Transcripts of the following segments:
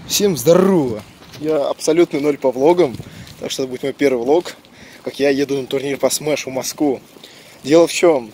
Всем здорово! Я абсолютный ноль по влогам, так что это будет мой первый влог, как я еду на турнир по смешу в Москву. Дело в чем,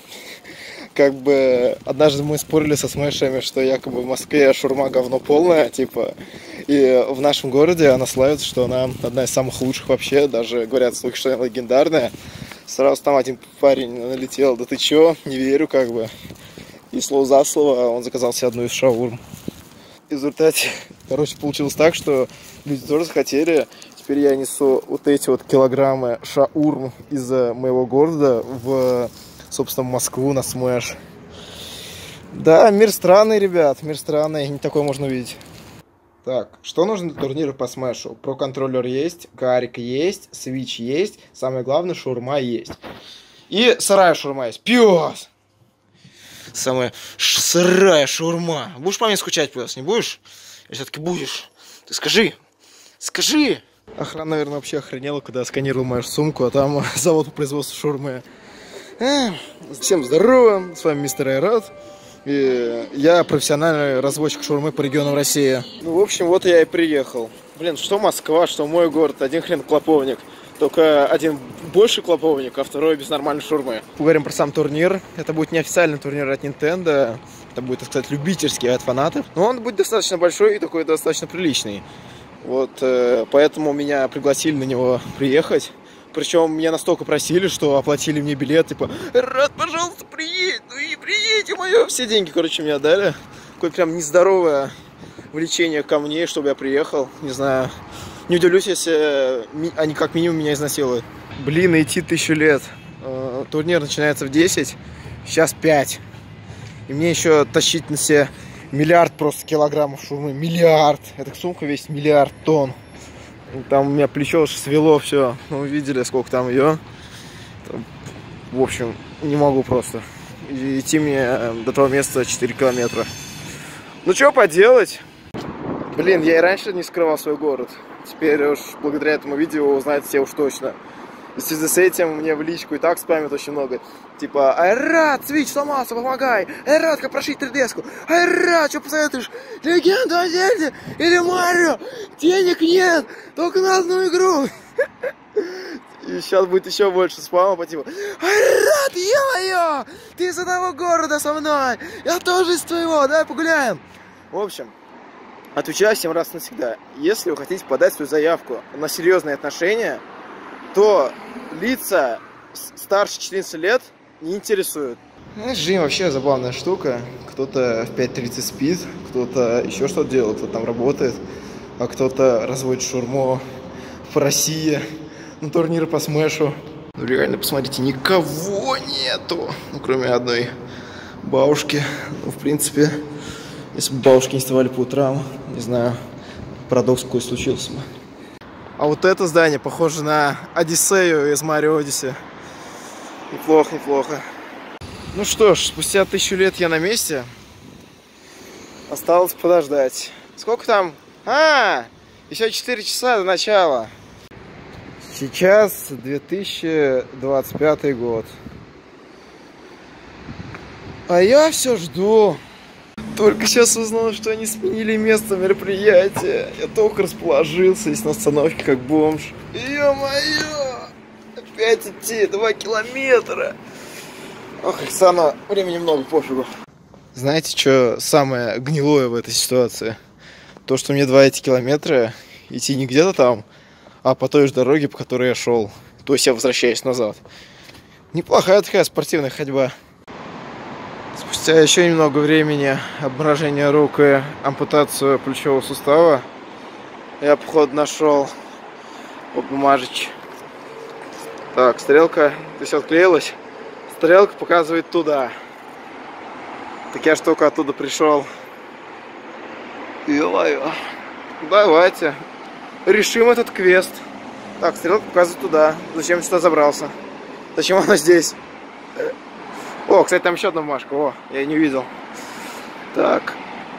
однажды мы спорили со смешами, что якобы в Москве шаурма говно полное, типа, и в нашем городе она славится, что она одна из самых лучших вообще, даже говорят слухи, что она легендарная. Сразу там один парень налетел: да ты чё, не верю, и слово за слово он заказал себе одну из шаурм. В результате, получилось так, что люди тоже захотели. Теперь я несу вот эти вот килограммы шаурм из моего города в, собственно, Москву на смеш. Да, мир странный, ребят, мир странный, не такое можно увидеть. Так, что нужно для турнира по смешу? Про-контроллер есть, карик есть, свич есть, самое главное, шаурма есть. И сырая шаурма есть. Пёс! Самая сырая шаурма. Будешь по мне скучать, пёс, не будешь? Или все-таки будешь? Ты скажи! Скажи! Охрана, наверное, вообще охренела, когда сканировал мою сумку, а там завод по производству шаурмы. Всем здорово, с вами мистер Айрат. И я профессиональный разводчик шаурмы по регионам России. Ну, в общем, вот я и приехал. Блин, что Москва, что мой город, один хрен клоповник. Только один больше клоповник, а второй без нормальной шаурмы. Поговорим про сам турнир. Это будет не официальный турнир от Nintendo. Это будет, так сказать, любительский от фанатов. Но он будет достаточно большой и такой достаточно приличный. Вот, поэтому меня пригласили на него приехать. Причем меня настолько просили, что оплатили мне билет, типа: Рад, пожалуйста, приедь, ну и приедь, мое. Все деньги, короче, мне отдали. Какое-то прям нездоровое влечение ко мне, чтобы я приехал. Не знаю, не удивлюсь, если они как минимум меня изнасилуют. Блин, идти 1000 лет. Турнир начинается в 10, сейчас 5. И мне еще тащить на себе миллиард просто килограммов шаурмы. Миллиард. Эта сумка весит миллиард тонн. Там у меня плечо свело все. Ну, вы видели, сколько там ее. В общем, не могу просто. Идти мне до того места 4 километра. Ну, что поделать? Блин, я и раньше не скрывал свой город. Теперь уж благодаря этому видео узнают все уж точно. И в связи с этим мне в личку и так спамят очень много. Типа: Айрат, свич сломался, помогай! Айрат, как прошить 3DS-ку? Айрат, что посоветуешь? Легенду о Зельде или Марио? Денег нет, только на одну игру. И сейчас будет еще больше спама по типу: Айрат, ё-моё! Ты из одного города со мной! Я тоже из твоего, давай погуляем! В общем, отвечаю всем раз навсегда. Если вы хотите подать свою заявку на серьезные отношения, то лица старше 14 лет не интересуют. Жизнь вообще забавная штука. Кто-то в 5:30 спит, кто-то еще что-то делает, кто-то там работает, а кто-то разводит шаурму по России на турниры по смешу. Ну реально, посмотрите, никого нету, ну, кроме одной бабушки. Ну, в принципе, если бы бабушки не вставали по утрам, не знаю, парадокс какой случился бы. А вот это здание похоже на Одиссею из Марио Одиссе. Неплохо, неплохо. Ну что ж, спустя 1000 лет я на месте. Осталось подождать. Сколько там? Еще 4 часа до начала. Сейчас 2025 год. А я все жду. Только сейчас узнал, что они сменили место мероприятия. Я только расположился здесь на остановке, как бомж. Ё-моё! Опять идти 2 километра. Ох, Оксана, времени много, пофигу. Знаете, что самое гнилое в этой ситуации? То, что мне 2 километра идти не где-то там, а по той же дороге, по которой я шел. То есть я возвращаюсь назад. Неплохая такая спортивная ходьба. Спустя еще немного времени, обморожение рук и ампутацию плечевого сустава, я, походу, нашел бумажечки. Так, стрелка, то есть отклеилась. Стрелка показывает туда. Так я ж только оттуда пришел. Ё-моё. Давайте решим этот квест. Так, стрелка показывает туда. Зачем я сюда забрался? Зачем она здесь? О, кстати, там еще одна бумажка. О, я ее не видел. Так.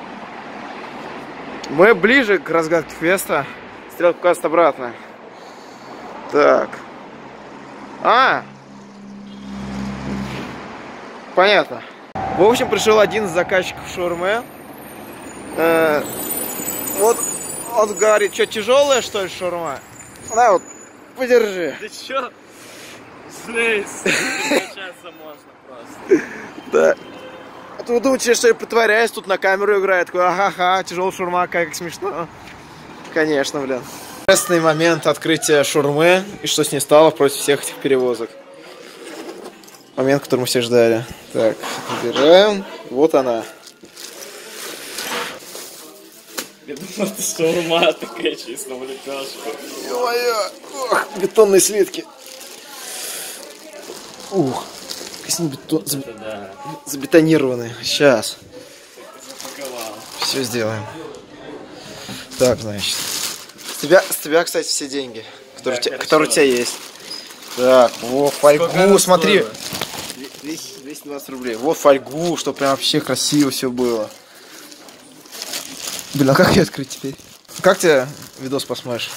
Мы ближе к разгадке квеста. Стрелка показывает обратно. Так. Понятно. В общем, пришел один из заказчиков шаурмы. Вот Он говорит, что тяжелая, что ли, шаурма? На, вот, подержи. Ты чё? Слезь. Сейчас можно просто. Да. А то вы думаете, что я притворяюсь, тут на камеру играю. Такой, ага-ха, тяжелая шаурма, как смешно. Конечно, блин. Интересный момент открытия шаурмы и что с ней стало против всех этих перевозок. Момент, который мы все ждали. Так, убираем. Вот она. Я думал, это шаурма такая чисто в лепешку. Ё-моё! Ох, бетонные слитки. Ух, с ним Да. забетонированные. Сейчас. Запаковал. Все сделаем. Так, значит. С тебя, кстати, все деньги, которые у тебя есть. Так, вот фольгу, смотри. 220 рублей. Вот фольгу, чтобы прям вообще красиво все было. Блин, а как ее открыть теперь? Как тебе видос по смешу?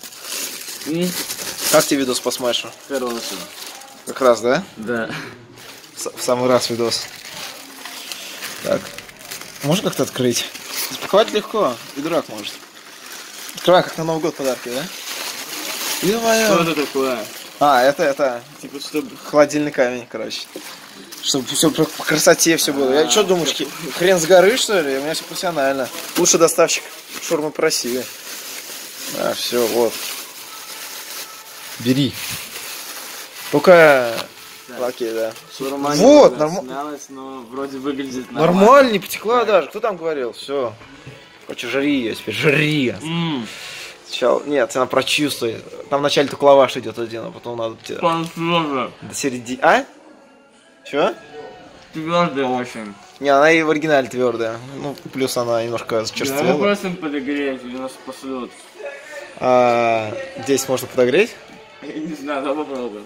Как тебе видос по смешу? Хороший. Как раз, да? Да. В самый раз видос. Так. Можно как-то открыть? Запаковать легко. И дурак может. Открывай, как на Новый год подарки, да? Что это такое? А, это Типа, чтобы... холодильный камень, короче. Чтобы все по красоте все было. Я что думаешь, хрен с горы, что ли? У меня все профессионально. Лучший доставщик шаурмы по России. А, все, вот. Бери. Только... Окей, да. Шаурма вот, смялась, но вроде выглядит нормально, не потекла даже. Кто там говорил? Все. Короче, жри ее теперь, жри. Сначала... Нет, она прочувствует. Там вначале только лаваш идет один, а потом надо... Твердая. До середины... А? Чё? Твердая очень. Не, она и в оригинале твердая. Ну, плюс она немножко зачерствела. Да, просто подогреть, или нас спасут. Здесь можно подогреть? Я не знаю, давай попробуем.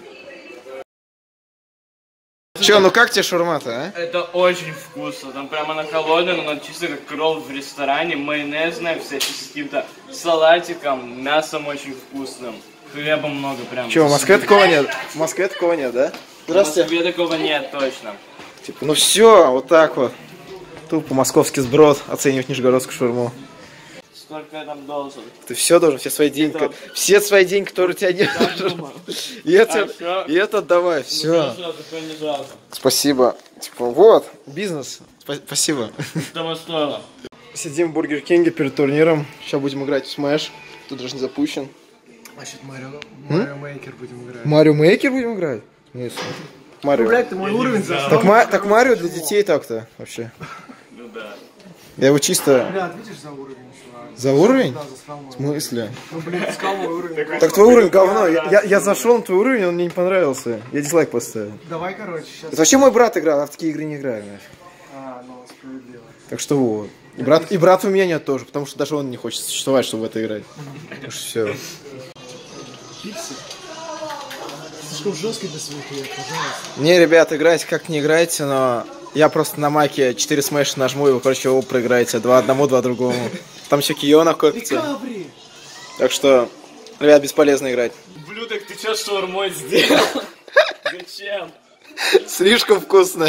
Чё, ну как тебе шаурма-то, а? Это очень вкусно. Там прямо она холодная, но она чисто как ролл в ресторане. Майонезная, вся с каким-то салатиком, мясом очень вкусным. Хлеба много прям. Чё, в Москве такого нет? В Москве такого нет, да? В Москве такого нет, точно. Типа, ну все, вот так вот. Тупо московский сброд оценивать нижегородскую шаурму. Сколько я там должен? Ты все должен, все свои деньги, все свои деньги, которые у тебя нет. И это отдавай, все. Спасибо. Типа, вот, бизнес. Спасибо. Того стоило. Сидим в Бургер Кинге перед турниром. Сейчас будем играть в Smash. Тут даже не запущен. Значит, Марио Мейкер будем играть. Марио Мейкер будем играть? Нет. Марио. Блядь, ты мой уровень застал. Так Марио для детей так-то вообще. Ну да. Я его чисто... Блядь, видишь за уровень еще? За уровень? Да, засрал мой. В смысле? Ну, блин, искал мой уровень. Так твой уровень говно. Я зашел на твой уровень, он мне не понравился. Я дизлайк поставил. Давай, короче, сейчас. Это вообще мой брат играл, а в такие игры не играю. Нафиг. Ну, справедливо. Так что вот. И брата у меня нет тоже, потому что даже он не хочет существовать, чтобы в это играть. Так что все. Пиксель. Слишком жесткий для своих лет, пожалуйста. Не, ребят, играйте как не играйте, но я просто на маке 4 смэша нажму, и вы, короче, его проиграете. 2 одному, 2 другому. Там еще Киона копится. Декабри! Так что, ребят, бесполезно играть. Блюдок, ты чё с шаурмой сделал? Зачем? Слишком вкусно.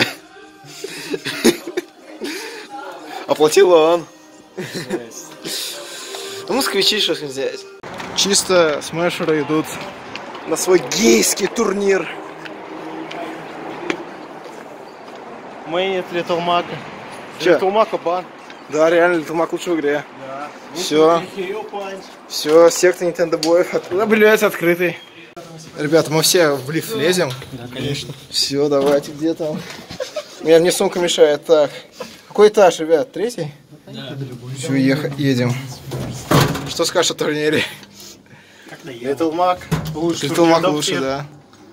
Оплатил он. Ну, москвичи, что взять. Чисто смешеры идут на свой гейский турнир. Мейнит Little Mac. Че? Little Mac бан. Да, реально, Little Mac лучше в игре. Да. Все. Все, секта Nintendo боев. Блять, открытый. Ребята, мы все в лифт лезем. Да, конечно. Все, давайте, где там? Мне сумка мешает. Так. Какой этаж, ребят? 3-й? Да. Все, едем. Что скажешь о турнире? Little Mac лучше. Little Mac лучше, да.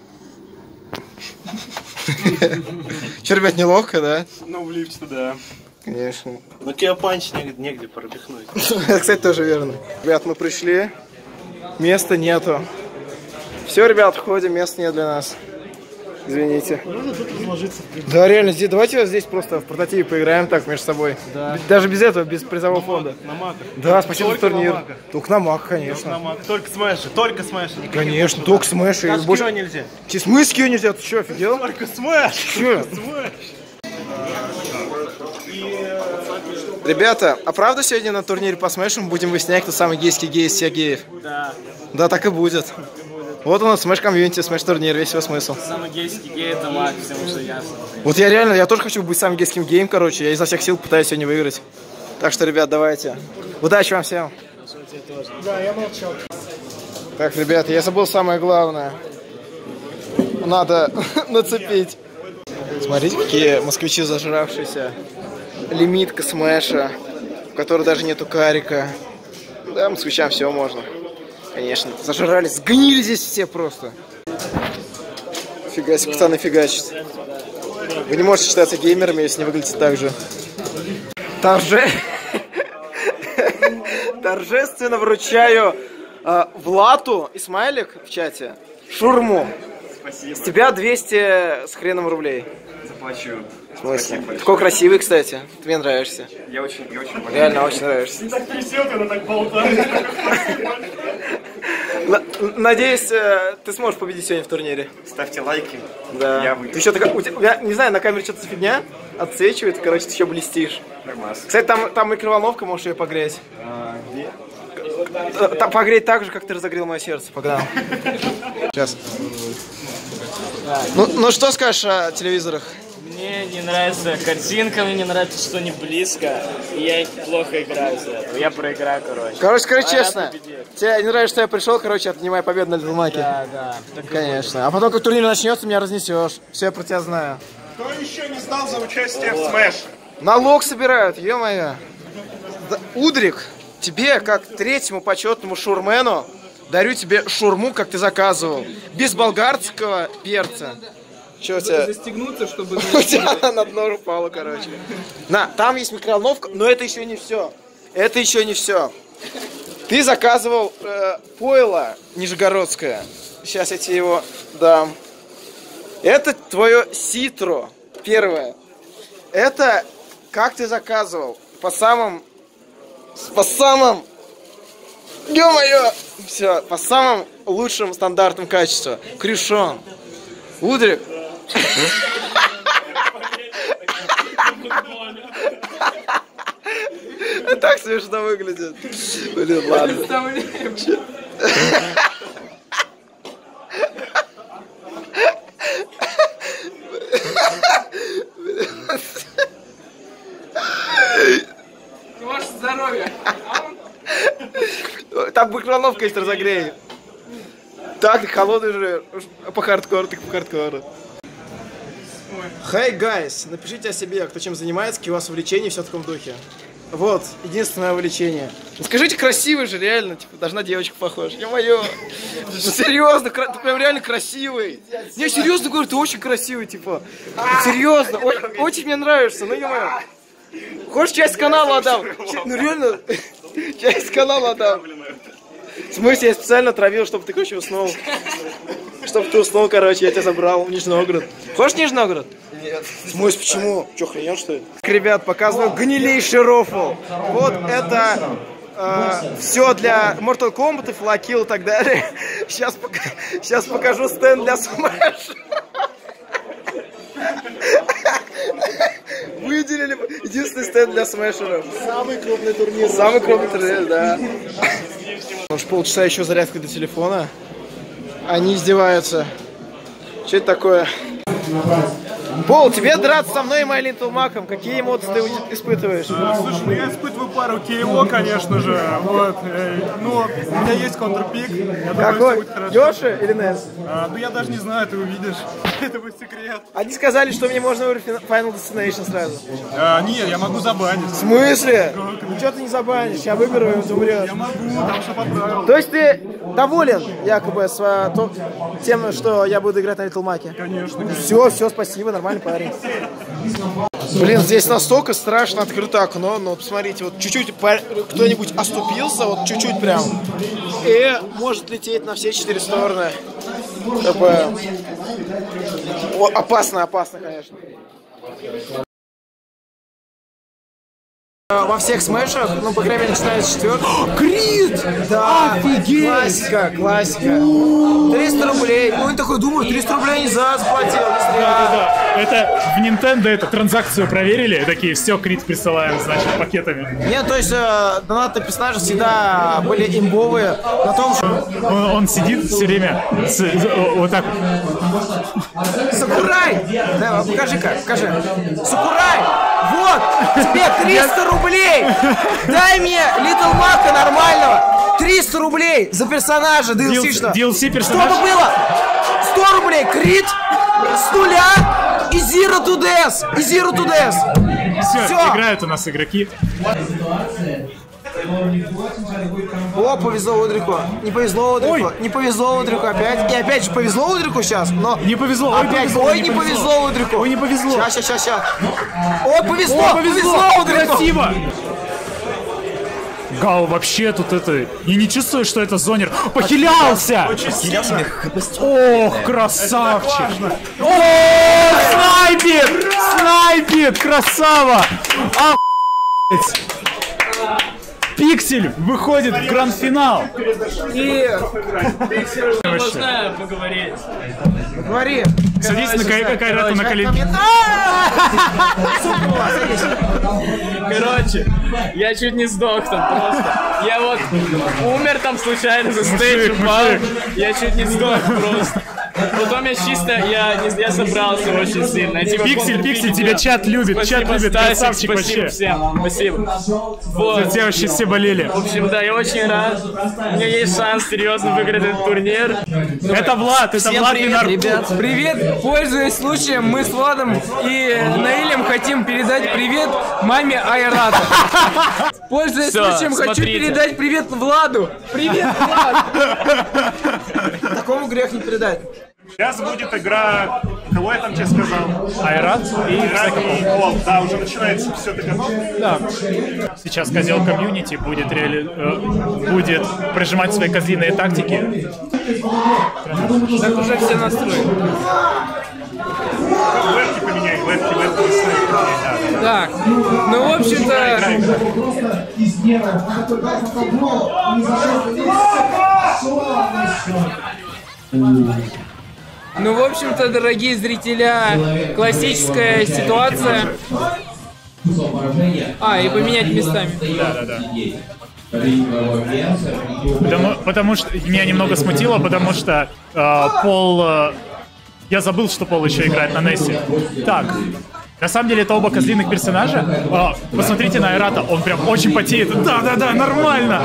Че, ребят, неловко, да? Ну, в лифте, да. Конечно. Но тебя панч негде пропихнуть. Это, кстати, тоже верно. Ребят, мы пришли. Места нету. Все, ребят, входим, места нет для нас. Извините. Можно тут разложиться, в принципе. Да, реально, давайте вот здесь просто в прототипе поиграем так между собой. Да. Даже без этого, без призового фонда. На маках. Да, спасибо за Только турнир. на маках. Только на мак, конечно. Только смеши, только смеши. Конечно, только смэш. Даже больше нельзя. Смысл кио нельзя, ты что, офигел? Только смеш. Че? Смеш. Ребята, а правда сегодня на турнире по смешу мы будем выяснять, кто самый гейский гей из всех геев? Да. Да, так и будет. Вот у нас смеш комьюнити, смеш турнир, весь его смысл. Самый гейский гей это Мак, всем уже ясно. Вот я реально, я тоже хочу быть самым гейским геем, короче. Я изо всех сил пытаюсь сегодня выиграть. Так что, ребят, давайте. Удачи вам всем. Да, я молчал. Так, ребят, я забыл самое главное. Надо нацепить. Смотрите, какие москвичи зажравшиеся. Лимитка смеша, в которой даже нету карика. Да, москвичам все можно. Конечно, зажрались, сгнили здесь все просто. Фига себе, пацаны фигачат. Вы не можете считаться геймерами, если не выглядите так же. Торжественно вручаю Владу и Смайлик в чате шурму. Спасибо. С тебя 200 с хреном рублей. Заплачу. В смысле? Такой красивый, кстати. Ты мне нравишься. Я очень Реально очень нравишься. Так трясет, она так болтает. Надеюсь, ты сможешь победить сегодня в турнире. Ставьте лайки. Да. Я выиграю. Ты что, у тебя, не знаю, на камере что-то фигня отсвечивает, короче, ты еще блестишь. Нормально. Кстати, там микроволновка, можешь ее погреть. Погреть так же, как ты разогрел мое сердце. Погнал. Сейчас. Ну что скажешь о телевизорах? Мне не нравится картинка, мне не нравится, что не близко. И я плохо играю из-за этого. Я проиграю, короче. Короче, скажи А я честно. победил. Тебе не нравится, что я пришел, короче, отнимай победу на Little Mac. Да. Так Конечно. А потом, как турнир начнется, меня разнесешь. Все, я про тебя знаю. Кто еще не сдал за участие в Smash? Налог собирают, ё-моё. Удрик, тебе, как третьему почетному шурмену, дарю тебе шурму, как ты заказывал. Без болгарского перца. Че у тебя? Застегнуться, чтобы... У тебя на дно упало, короче. На, там есть микроволновка, но это еще не все. Это еще не все. Ты заказывал пойло нижегородское. Сейчас я тебе его дам. Это твое ситро. Первое. Это как ты заказывал. По самым... Ё-моё! Все, по самым лучшим стандартам качества. Крюшон. Удрик. Так смешно выглядит. Блин, ладно. Ваше здоровье! Там микроволновка есть, разогрей. Так, холодный же. По хардкору, так по хардкору. Hey guys, напишите о себе, кто чем занимается, какие у вас увлечения и все в таком духе. Вот, единственное увлечение. Ну, скажите, красивый же, реально, типа, должна девочка похожа. Ё-моё. Ну серьезно, ты прям реально красивый. Не, серьезно говорю, ты очень красивый, типа. Серьезно, очень мне нравишься, ну ё-моё. Хочешь, часть канала отдам? Ну реально, часть канала отдам. В смысле, я специально травил, чтобы ты, короче, уснул. Чтобы ты уснул, короче, я тебя забрал в Нижний Новгород. Хочешь Нижний Новгород? Нет. В смысле, почему? Че, хренел, что ли? Ребят, показываю гнилейший рофл. Вот это все для Mortal Kombat, Fly Kill и так далее. Сейчас покажу стенд для Smash. Выделили единственный стенд для смешеров. Самый крупный турнир. Самый крупный турнир, да. Уж полчаса еще зарядка для телефона. Они издеваются. Что это такое? Пол, тебе драться со мной и My Little Mac'ом. Какие эмоции ты испытываешь? Слушай, ну я испытываю пару KO, конечно же. Вот. Ну, у меня есть контрпик. Я думаю, Какой? все будет хорошо. Йоши или Несс? Ну я даже не знаю, ты увидишь. Это будет секрет. Они сказали, что мне можно выиграть Final Destination сразу. Нет, я могу забанить. В смысле? Ну что ты не забанишь? Я выиграю, он умрет. Я могу, там что поправил. То есть ты доволен, якобы, тем, что я буду играть на Little Mac'е? Конечно. Все, спасибо, нормальный парень. Блин, здесь настолько страшно открыто окно, но посмотрите, вот чуть-чуть кто-нибудь оступился, вот чуть-чуть прям, и может лететь на все 4 стороны. Опасно, конечно. во всех смешах, ну, по крайней мере, начиная с 4. Крид! Да, офигеть! Классика, классика. 300 рублей. Ну, я такой думаю, 300 рублей не заплатил. Да. Это в Nintendo эту транзакцию проверили, такие, все, Крид присылаем, значит, пакетами. Нет, то есть донаты персонажи всегда были имбовые на том, что... Он сидит все время вот так. Сакурай! Да, покажи-ка, покажи. Сакурай! Вот! Тебе 300 рублей! Дай мне Little Mac нормального! 300 рублей за персонажа DLC-шного! DLC персонаж. Что было? 100 рублей Крид с нуля и Zero to Death! И Zero to Death! Все, играют у нас игроки. О, повезло Удрику. Не повезло Удрику. Не повезло Удрику опять. И опять же повезло Удрику сейчас, но... Не повезло. Опять. Ой, не повезло Удрику. Ой, не повезло. Сейчас. О, повезло Удрику. Красиво. Гал вообще тут это... Я не чувствую, что это зонер. Похилялся! Ох, красавчик! О, снайпит! Красава! Пиксель выходит в гранд-финал. И... Можно поговорить? Говори. Садись на Кайрату на колени. Короче, я чуть не сдох там просто. Я вот умер там случайно за стейдж, упал. Я чуть не сдох просто. Потом я чисто, я собрался очень сильно. Пиксель, тебя чат любит, красавчик спасибо вообще. всем, спасибо. Вот. За тебя вообще все болели. В общем, да, я очень рад. У меня есть шанс серьезно выиграть этот турнир. Это Влад Винарков. Ребят, привет! Пользуясь случаем, мы с Владом и Наилем хотим передать привет маме Айрата. Пользуясь случаем, хочу передать привет Владу. Привет, Влад! Такому грех не передать. Сейчас будет игра, кого я там тебе сказал? Айрат и Пол. Да, уже начинается, все, ты готов? Да. Сейчас козел комьюнити будет прожимать свои козлиные тактики. Так уже все настроены. Левки поменяй, левки поменяй, да. Так, ну в общем-то... Ну, в общем-то, дорогие зрителя, классическая ситуация. И поменять местами. Да. Потому что меня немного смутило, потому что Пол... Я забыл, что Пол еще играет на Нессе. Так, на самом деле это оба козлиных персонажа. Посмотрите на Айрата, он прям очень потеет. Да, нормально.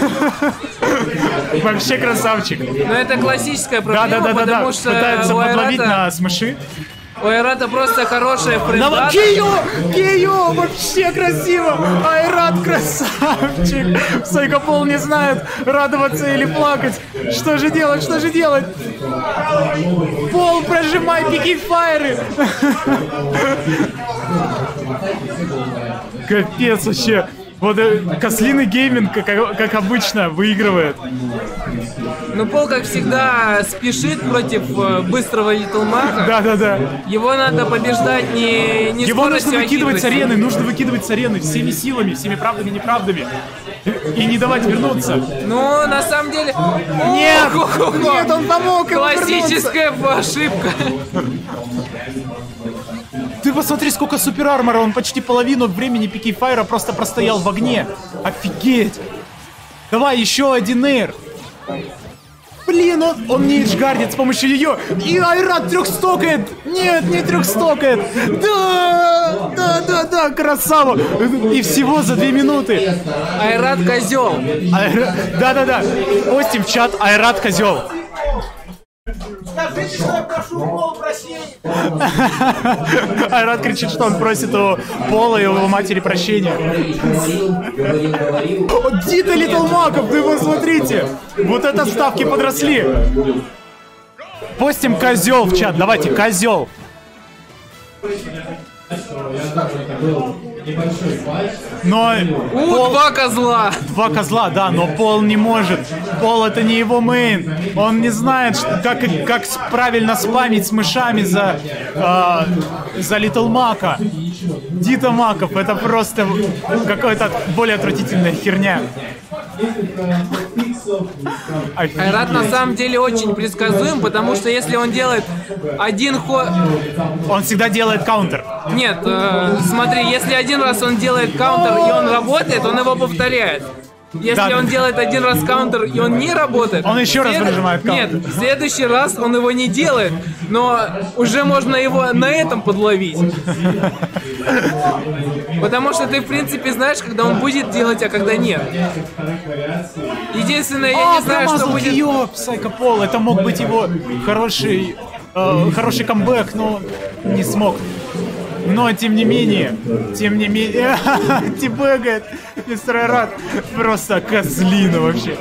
Вообще красавчик. Но это классическая проблема, потому что пытается у подловить Айрата... на смеши. У Айрата просто хорошая френдата. Кио, вообще красиво. Айрат красавчик. Сайкопол не знает, радоваться или плакать. Что же делать? Пол, прожимай пикифайры. Капец вообще. Вот кослиный гейминг, как обычно, выигрывает. Ну, Пол, как всегда, спешит против быстрого Little Mac. Да. Его надо побеждать не Его скоростью, нужно выкидывать с арены, хитростью. всеми силами, всеми правдами и неправдами. И не давать вернуться. Ну, на самом деле... Нет, он помог ему классическая ошибка. Ты посмотри, сколько суперармора, он почти половину времени пикифайра просто простоял в огне. Офигеть! Давай, еще один эйр. Блин, он не эйджгардит с помощью ее. И Айрат трехстокает. Нет, не трехстокает. Да, красава. И всего за 2 минуты. Айрат козел. Да. Постим в чат Айрат козел. Скажите, что я прошу у Пола прощения. Айрат кричит, что он просит у Пола и у его матери прощения. Дита Литл Маков, вы посмотрите. Вот это ставки подросли. Постим козел в чат, давайте, козел. Но Два козла. Два козла, да, но Пол не может. Пол это не его мейн. Он не знает, как правильно спамить с мышами за Little Мака. Дита Маков, это просто какая-то более отвратительная херня. Айрат на самом деле очень предсказуем, потому что если он делает один ход... Он всегда делает каунтер. Нет, смотри, если один раз он делает каунтер и он работает, он его повторяет. Если он делает один раз каунтер и он не работает, он еще раз нажимает каунтер. Нет, в следующий раз он его не делает, но уже можно его на этом подловить. Потому что ты, в принципе, знаешь, когда он будет делать, а когда нет. Единственное, я не знаю, что будет... Psycho Paul, это мог быть его хороший камбэк, но не смог. Но, тем не менее, тибэгает мистер Айрат. Просто козлина вообще.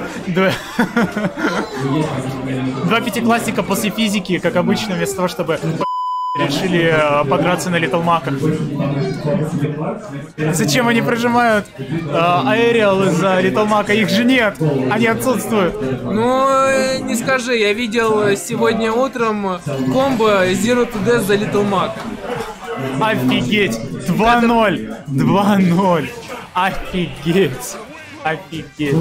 Два пятиклассника после физики, как обычно, вместо того, чтобы решили подраться на Little Mac'ах. Зачем они прожимают аэриал из-за Little Mac'а? Их же нет, они отсутствуют. Ну, не скажи, я видел сегодня утром комбо Zero to Death за Little Mac. Офигеть! 2-0! 2-0! Офигеть! Офигеть!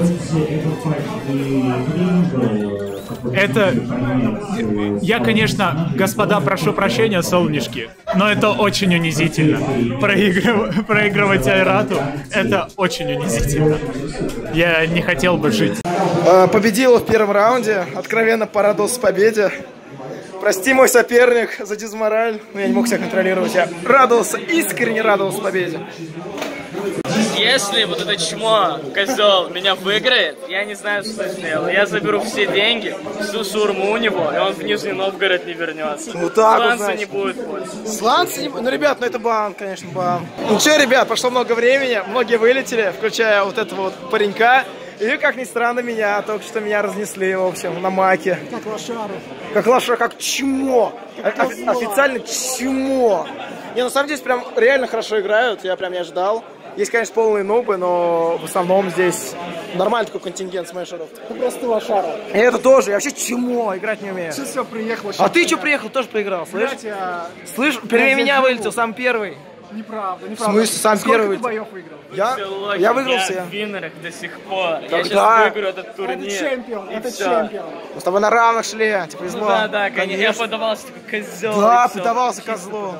Это... Я, конечно, господа, прошу прощения, солнышки, но это очень унизительно. Проигрывать Айрату — это очень унизительно. Я не хотел бы жить. Победила в первом раунде. Откровенно порадовался победе. Прости, мой соперник, за дизмораль. Но я не мог себя контролировать. Я радовался, искренне радовался победе. Если вот это чмо, козел, меня выиграет, я не знаю, что сделаю. Я заберу все деньги, всю шаурму у него, и он в Нижний Новгород не вернется. Ну так вот, Сланца не будет больше. Сланца не будет? Ну, ребят, ну это бан, конечно, бан. Ну что, ребят, прошло много времени, многие вылетели, включая вот этого вот паренька. И, как ни странно, только что меня разнесли, в общем, на маке. Как лошару. Как лошара, как чмо. Официально чмо. Не, на самом деле, прям реально хорошо играют, я прям не ожидал. Есть, конечно, полные нубы, но в основном здесь нормальный такой контингент смешеров. Ты просто лошара. И это тоже, я вообще чмо, играть не умею. Сейчас все, приехал. А ты что приехал, тоже проиграл, слышь? Слышь, первее меня вылетел, сам первый. Неправда, В неправда. смысле, сам первый? Сколько ты боев выиграл? Я выиграл все. Я в виннерах до сих пор. Когда? Я сейчас выиграю этот турнир. Это чемпион, и это всё. чемпион. Мы с тобой на равных шли, тебе повезло. Да, конечно. Я подавался такой козел. Да, и всё. подавался козлу.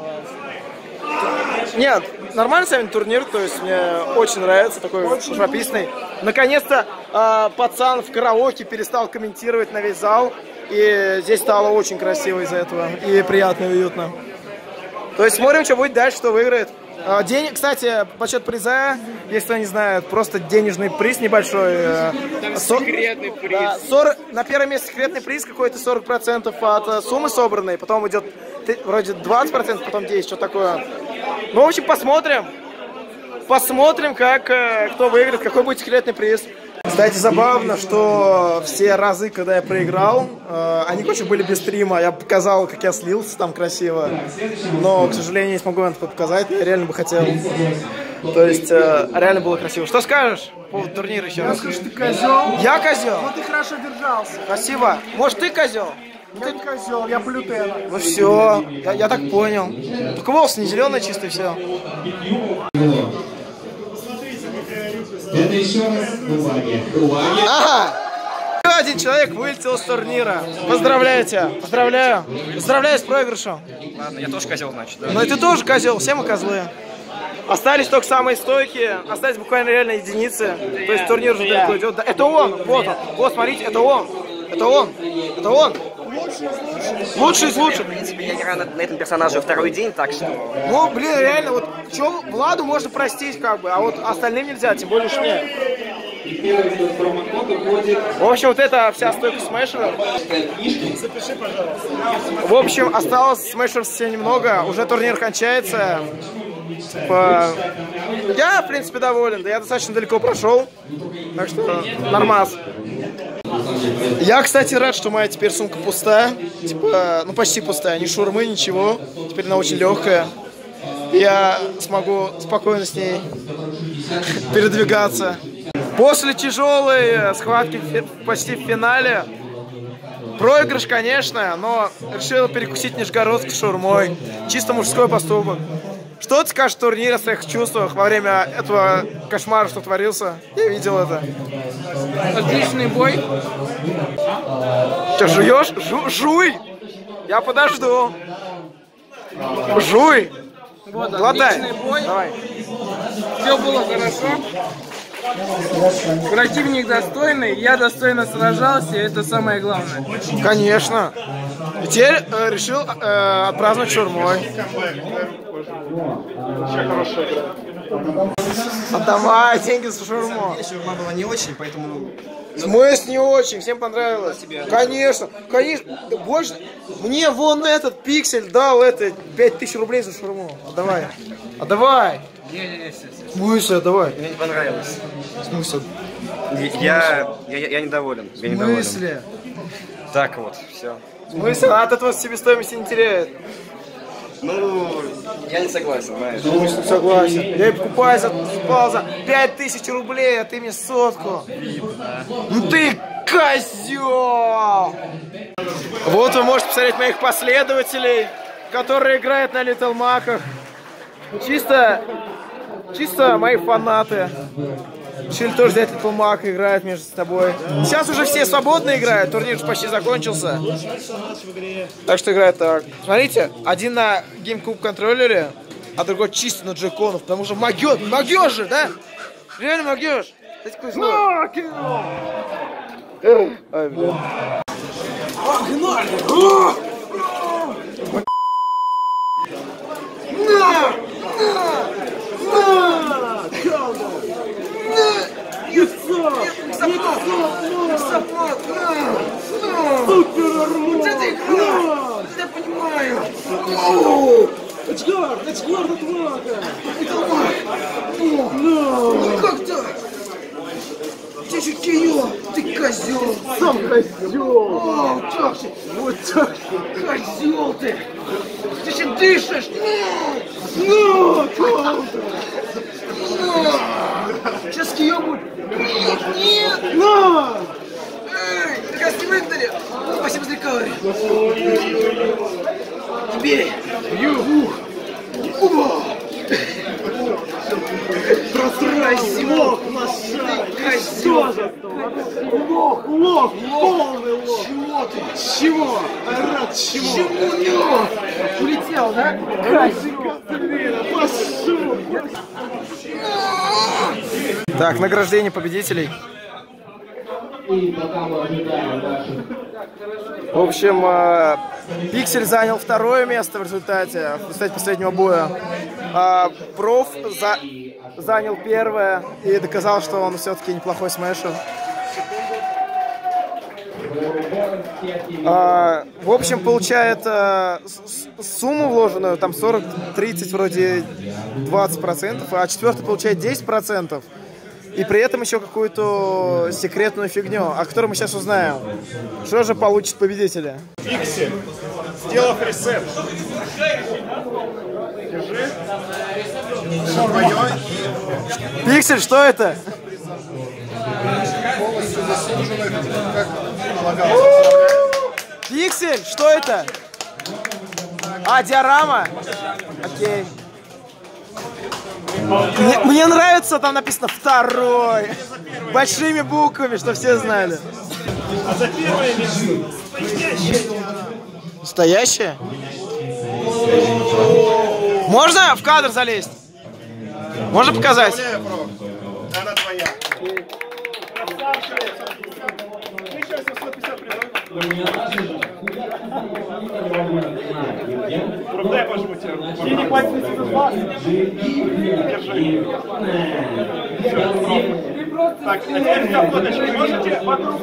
Нет, нормальный сами турнир, то есть мне очень нравится, такой живописный. Наконец-то пацан в караоке перестал комментировать на весь зал, и здесь стало очень красиво из-за этого, и приятно, и уютно. То есть смотрим, что будет дальше, кто выиграет. Кстати, подсчет приза, если кто не знает, просто денежный приз небольшой. Там секретный приз. Да, на первом месте секретный приз какой-то 40% от суммы собранной, потом идет вроде 20%, потом 10%, что такое. Ну, в общем, посмотрим. Посмотрим, кто выиграет, какой будет секретный приз. Кстати, забавно, что все разы, когда я проиграл, они, короче, были без стрима. Я показал, как я слился там красиво. Но, к сожалению, не смогу вам это показать. Я реально бы хотел. То есть, реально было красиво. Что скажешь по поводу турнира еще раз? Ты козел. Я козел? Но ты хорошо держался. Спасибо. Может, ты козел? Я не козел, я блютена. Ну все, я так понял. Только волосы не зеленые, чистые, все. Это еще раз бумаги. Ага! Еще один человек вылетел с турнира. Поздравляю тебя. Поздравляю. Поздравляю с проигрышем. Ладно, я тоже козел, значит, да? Ну и ты тоже козел, все мы козлы. Остались только самые стойкие, остались буквально реально единицы. То есть турнир уже далеко идет. Да, это он, вот он. Вот, смотрите, это он. Это он. Это он. Лучший из лучших. В принципе, я играю на этом персонаже второй день, так что... Ну, блин, реально, вот что Владу можно простить, как бы, а вот остальным нельзя, тем более уж мне. В общем, вот это вся стойка смешеров. Запиши, пожалуйста. В общем, осталось смешеров совсем немного, уже турнир кончается. Типа, я, в принципе, доволен, да я достаточно далеко прошел, так что нормас. Я, кстати, рад, что моя теперь сумка пустая, типа, ну почти пустая, ни шаурмы, ничего, теперь она очень легкая. я смогу спокойно с ней передвигаться. После тяжелой схватки почти в финале, проигрыш, конечно, но решил перекусить нижегородской шаурмой. Чисто мужской поступок. Что ты скажешь о турнире, о своих чувствах во время этого кошмара, что творился? Я видел это. Отличный бой. Что, жуешь? Жуй! Я подожду. Жуй! Вот, глотай. отличный бой. Давай. Все было хорошо. Противник достойный, я достойно сражался, и это самое главное. Конечно. И теперь решил отпраздновать шаурмой. Отдавай деньги за шаурму. Шаурма была не очень, поэтому... В смысле не очень? Всем понравилось? Конечно, конечно. Да больше... Мне вон этот пиксель дал 5000 рублей за шаурму. Отдавай. Отдавай. В смысле, отдавай. Мне не понравилось. В смысле? Я недоволен. Я В смысле? Так вот, все. В смысле? Она от этого себестоимости не теряет. Ну, я не согласен, знаешь. Ну, согласен. Я и покупаю за 5000 рублей, а ты мне сотку. Ну ты козел! Вот вы можете посмотреть моих последователей, которые играют на Little Mac'ах. Чисто мои фанаты. Решили тоже взять Little Mac и играют между собой. Сейчас уже все свободно играют, турнир уже почти закончился. Так что играют так. Смотрите, один на GameCube контроллере, а другой чисто на джойконах, потому что могёж же, да? Реально могёж. Ай, блин. Я понимаю. Как так? Ты же Кио, ты козел. Сам козел. Вот так. Козел ты. Ты же дышишь. Сейчас Кио будет. Нет. Эй, ты как не выгнали. Спасибо за рекавери. Бей. Просрай лох, козел. Лох, полный лох. Чего ты? Чего? Рад чего? Чего? Улетел, да? Пошел. Так, награждение победителей. В общем, Пиксель занял второе место в результате последнего боя. Проф занял первое и доказал, что он все-таки неплохой смешер. В общем, получает сумму вложенную, там 40-30, вроде 20%, а четвертый получает 10%. И при этом еще какую-то секретную фигню, о которой мы сейчас узнаем. Что же получит победители? Пиксель, сделав ресет. Держи. Пиксель, что это? Пиксель, что это? Диорама? Окей. Мне нравится, там написано второй. Большими буквами, что все знали. А за первое место Настоящее? Можно в кадр залезть? Можно показать? она твоя. Дай пожму тебе руку. Не хватит за вас. Держи. Так, а теперь за фоточкой можете вокруг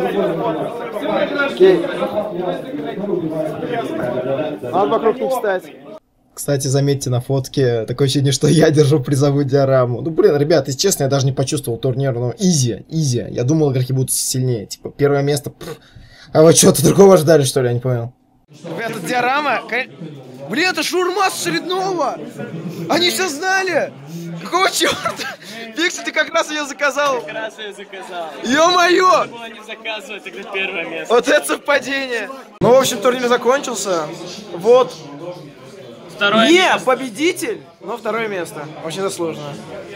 Надо вокруг них встать. Кстати, заметьте на фотке, такое ощущение, что я держу призовую диораму. Ну, блин, ребят, если честно, я даже не почувствовал турнир, но изи. Я думал, игроки будут сильнее. Типа, первое место, А вы что-то другого ждали, что ли? Я не понял. Эта диорама, Блин, это шаурма с очередного! Они все знали! Какого черта? Пиксель, ты как раз ее заказал! Как раз я заказал. Ё-моё! Надо было не заказывать, тогда первое место. Вот это совпадение! Ну, в общем, турнир закончился. Вот. Второе Не, место. победитель, но второе место. Очень заслуженно.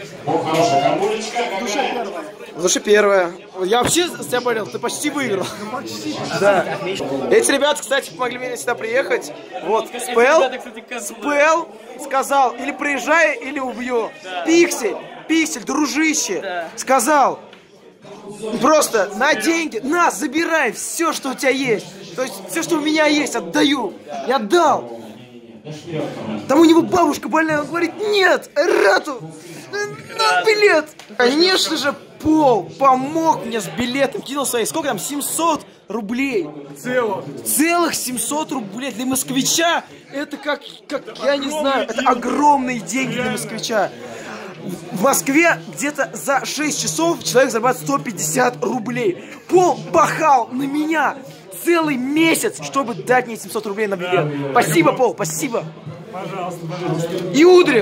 В душе первое. Я вообще с тебя болел, ты почти выиграл. Да. Эти ребята, кстати, помогли мне сюда приехать. Вот, Спел сказал, или приезжай, или убью. Пиксель, дружище, сказал, просто на деньги, на, забирай все, что у тебя есть. То есть все, что у меня есть, отдаю. Я отдал. Там у него бабушка больная, он говорит, нет, Айрату, на билет. Конечно же, Пол помог мне с билетом, кинул свои, сколько там, 700 рублей. Целых 700 рублей для москвича, это как я не знаю, это огромные деньги для москвича. В Москве где-то за 6 часов человек зарабатывает 150 рублей. Пол пахал на меня целый месяц, чтобы дать мне 700 рублей на билет. Спасибо, Пол, спасибо. Пожалуйста, пожалуйста. И Удрих.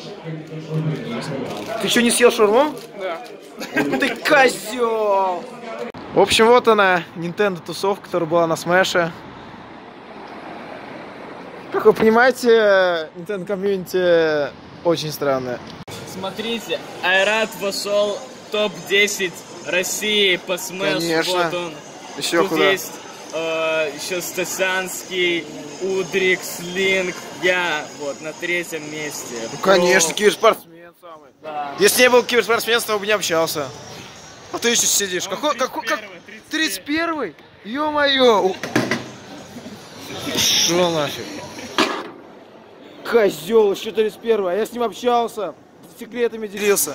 Ты еще не съел шаурму? Да. Ты козел. В общем, вот она, Nintendo тусовка, которая была на Смэше. Как вы понимаете, Nintendo комьюнити очень странное. Смотрите, Айрат вошел в топ-10 России по Смэшу. Конечно. Вот он. Еще Тут куда? есть еще Стасянский, Удрик, Слинг, я вот на третьем месте. Ну, конечно, киберспортсмен самый. Да. Если не был киберспортсмен, с тобой бы не общался. А ты еще сидишь. Какой 31-й? Ё-моё! Шо нафиг? Козел, еще 31-й, а я с ним общался. Секретами делился.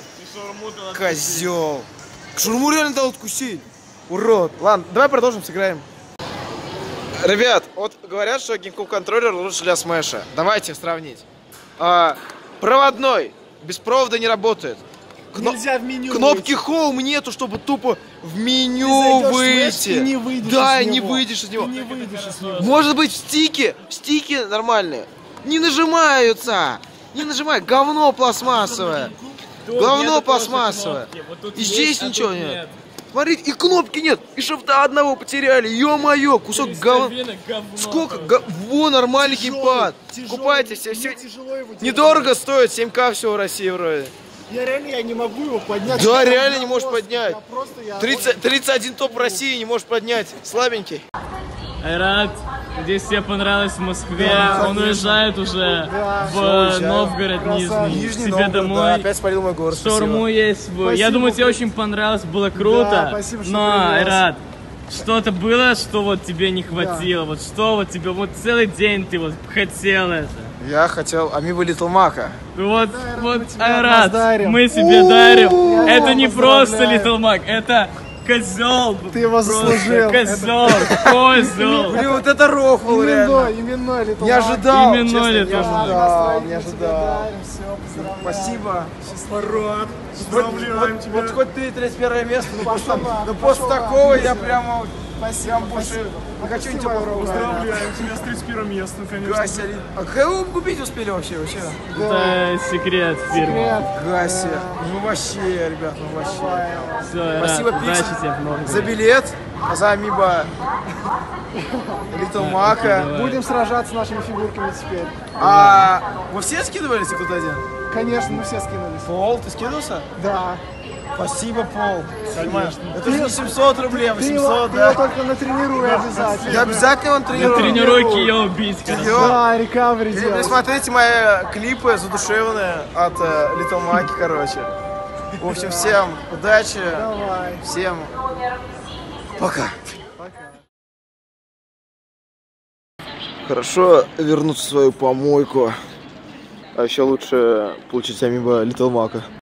Козел. Шурму реально дал откусить. Урод. Ладно, давай продолжим, сыграем. Ребят, вот говорят, что GameCube контроллер лучше для смеша. Давайте сравнить. Проводной, без провода не работает. Нельзя в меню Кнопки Home нету, чтобы тупо в меню выйти. Не выйдешь да, из не него. выйдешь из него. Ты не выйдешь из него. Может быть, стики нормальные. Не нажимаются. Не нажимай, говно пластмассовое. Говно пластмассовое. И здесь ничего нет. Смотрите, и кнопки нет, и шифта одного потеряли. Ё-моё, кусок говна. Сколько? Во, нормальный геймпад. Купайтесь, все. Недорого стоит, 7К всего в России вроде. Я не могу его поднять. Да, реально не можешь поднять. 31 топ в России не можешь поднять. Слабенький. Айрат, надеюсь, тебе понравилось в Москве. Он уезжает уже в Новгород Нижний, к себе домой. Да, опять спалил мой город. Шаурму есть. Я думаю, тебе очень понравилось, было круто. спасибо, что но, привез. Айрат, что-то было, что вот тебе не хватило? Вот что вот тебе, вот целый день ты вот хотел это? Я хотел Amiibo Little Mac. Вот, нас Айрат, дарим. мы тебе дарим. Это не просто Little Mac, это козел. Ты его заслужил. Козел, козел. Блин, вот это рофл реально. Именной Little Не ожидал. Именной честно, Little Mac. не ожидал. Спасибо. Поздравляем тебя. Вот хоть ты 31 место, но после такого я прямо больше не хочу ничего попробовать. Поздравляем тебя с 31 местом, конечно. Гася, а кого вы купить успели вообще? Это секрет фирмы. Гася, ну вообще, ребят, ну вообще. Все, Спасибо, удачи Пиксель, тебе в Новгороде. за билет, за Amiibo Little Mac. Будем сражаться с нашими фигурками теперь. А вы все скидывались кто-то один? Конечно, мы все скинулись. Пол, ты скинулся? Да. Спасибо, Пол. Это же не 700 рублей, а Ты его 800, да? только натренируй обязательно. Я обязательно он На тренирую. тренировке ее убить. Да, рекавери делай. Смотрите мои клипы задушевные от Little Mac, короче. В общем, всем удачи. Давай. Всем пока. Хорошо вернуться в свою помойку. А еще лучше получить Amiibo Little Mac.